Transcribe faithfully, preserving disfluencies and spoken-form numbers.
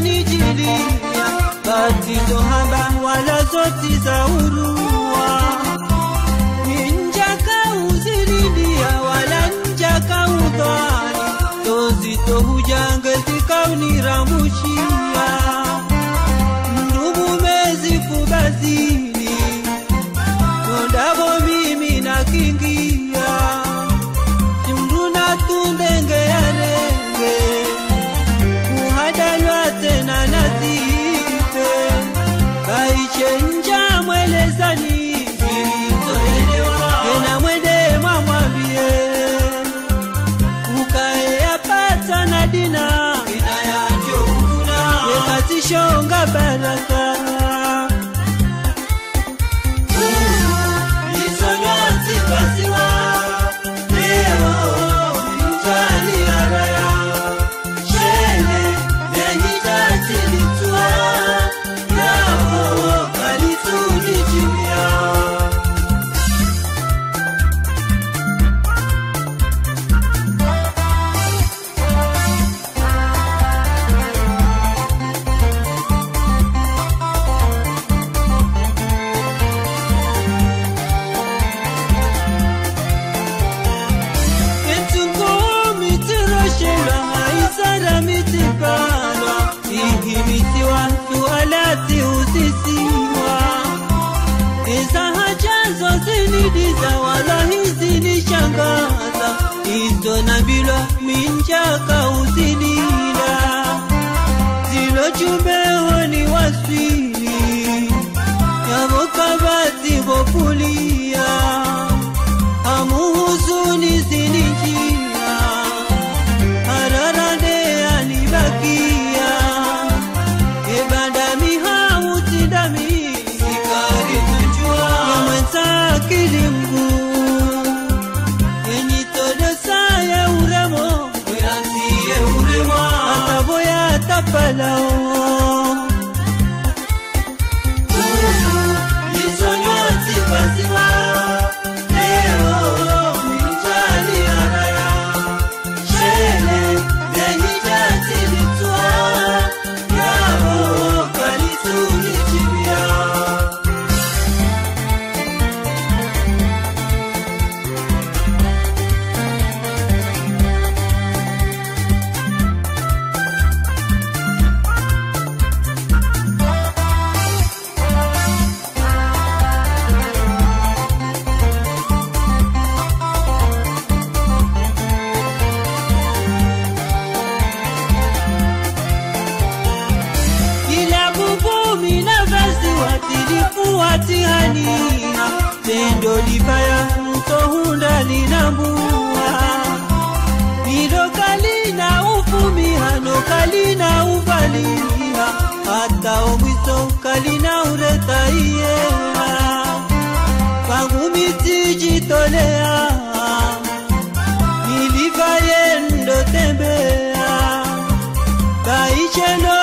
nijilia batizo hamba wala zoti za urua njaka uziridia wala njaka udhani tozito hujangezika uniramushia ndumu mezi fubazini nodabo mimi na kingia simruna tundenge yanenge muhadalwa tena nazipe kaichenja mwelezani ena mwede mamwambie ukae yapata na dina yekatishonga baraka Diza wala hizi ni shangaza Izo na bila minchaka uzinila Zilo chumeho ni waswili Yamo kabati vopulia Hamu huzuni zininjia Hararande alibakia Ebanda miha utindami Sikari tujua Yamwenza kilimgu Yenyi todo saya uremo Weransiye uremo Ataboya tapalao Yisonyoti pasiwa Leo Minjali araya Shele Yenyi jati litwa Yabo Kalisu nichibia Watihania tendo libaya mtohunda linambua Mido kalina ufumia no kalina uvalia Hata omwiso kalina ureta iyeha Pangumiti jitolea Niliva yendo tembea Kaichelo